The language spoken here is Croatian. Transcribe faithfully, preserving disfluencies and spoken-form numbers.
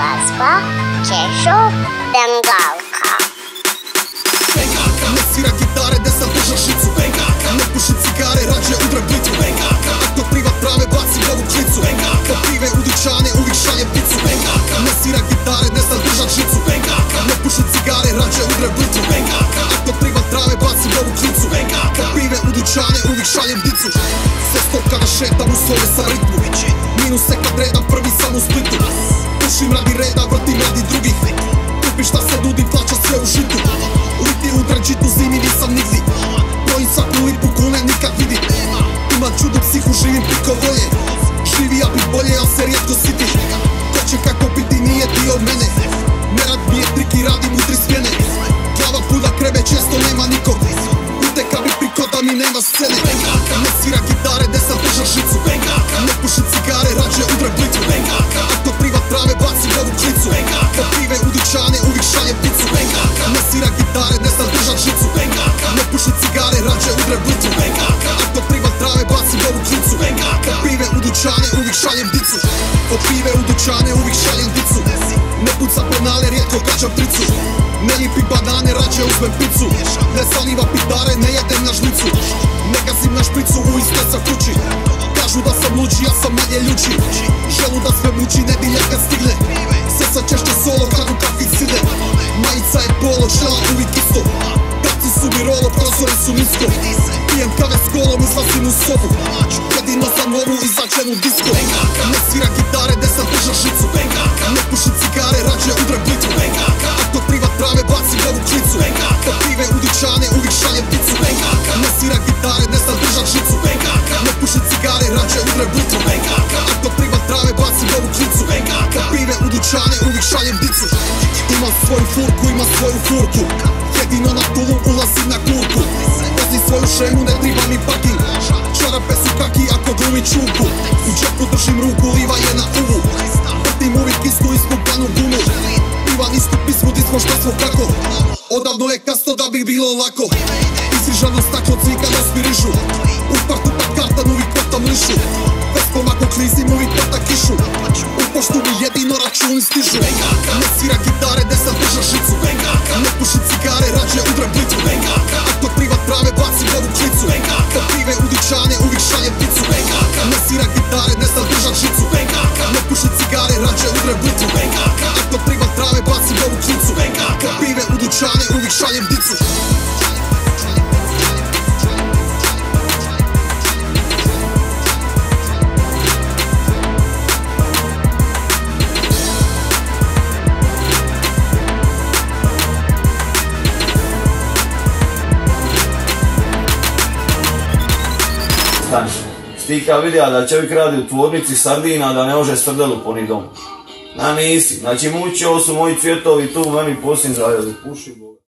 glazba Kešo Bengalka. Ne svira gitare, desam drža šicu. Ne puši cigare, rađe udra blicu. Ako privat prave, baci ovu klicu. Po pive u dućane, uvijek šaljem picu. Ne svira gitare, desam drža šicu. Ne puši cigare, rađe udra blicu. Ako privat prave, baci ovu klicu. Po pive u dućane, uvijek šaljem dicu. Sve stop kada šetam u svome sa ritmu. Minuse kad redam, prvi sam u Splitu. Pušim radi reda, vrtim radi drugih. Kupi šta se nudi, plaća sve u žitu. Liti u trančitu, zimi nisam nigdi. Brojim svaku lipu, kune nikad vidi. Imam čudu psihu, živim piko volje. Živi ja bi bolje, al se rijetko siti. Ko će kako biti, nije dio mene. Nerad mi je trik i radim u tri smjene. Glava puda krebe, često nema nikog. Uteka bi priko da mi nema scene. Ne svira gitare, desam drža žicu. Ne puši cigare, rađe udra blicu. Ako privat prave, bacim ovu klicu. Po pive u dućane, uvijek šaljem picu. Ne svira gitare, desam drža žicu. Ne puši cigare, rađe udra blicu. Ako privat prave, bacim ovu klicu. Po pive u dućane, uvijek šaljem dicu. Po pive u dućane, uvijek šaljem dicu. Ne puca penale, rijetko kačam tricu. Ne lipim banane, rađe uzmem picu. Ne saliva pitare, ne jedem na žlicu. Ne gazim na špricu, u isteca kući. Kažu da sam luđi, ja sam manje ljuči. Želu da sve muči, nedilja kad stigne. Sesa češće solo, kad u kafić side. Majica je polo, žela uvijek isto. Kapci su mi rolo, prozori su nisko. Pijem kave s kolom, izlazim u sobu. Jedino sam ovu, izađem u disko. Ne svira gitare, desam drža žicu. Ne puši cigare, rađe udra blicu. Ako privat prave, bacim ovu klicu. Po pive u dućane, uvijek šaljem picu. Ne svira gitare, desam drža žicu. Ne puši cigare, rađe udra blicu. Ako privat prave, bacim ovu klicu. Po pive u dućane, uvijek šaljem dicu. Imam svoju furku, imam svoju furku. Jedino na tulu ulazim na kurku. Vozim svoju šemu, ne triba mi parking. Čarape su kaki ako glumi čuku. U džepu držim ruku, liva je na uvu. Vrtim uvijek istu ispupanu gunu. Pivan istu pismu, di smo šta smo kako. Odavno je kasno da bi bilo lako. Izrižano staklo cvika nos mirišu. U partu pa kartan uvijek potam lišu. Vespom ako klizim uvijek pota kišu. U poštu mi jedino računi stižu. Ne svira gitare, desam drža žicu. Ne puši cigare, rađe udra blicu. Ako privat prave, bacim ovu klicu. Po pive u dućane, uvijek šaljem picu. Ne svira gitare, desam drža žicu. Ne puši cigare, rađe udra blicu. Ako privat prave, bacim ovu klicu. Po pive u dućane, uvijek šaljem dicu. Stika vidjela da čovjek radi u tvornici sardina, da ne može srdelu ponit dom. A nisi, znači mučio su moji cvjetovi tu, meni posljednji zaljeli, puši.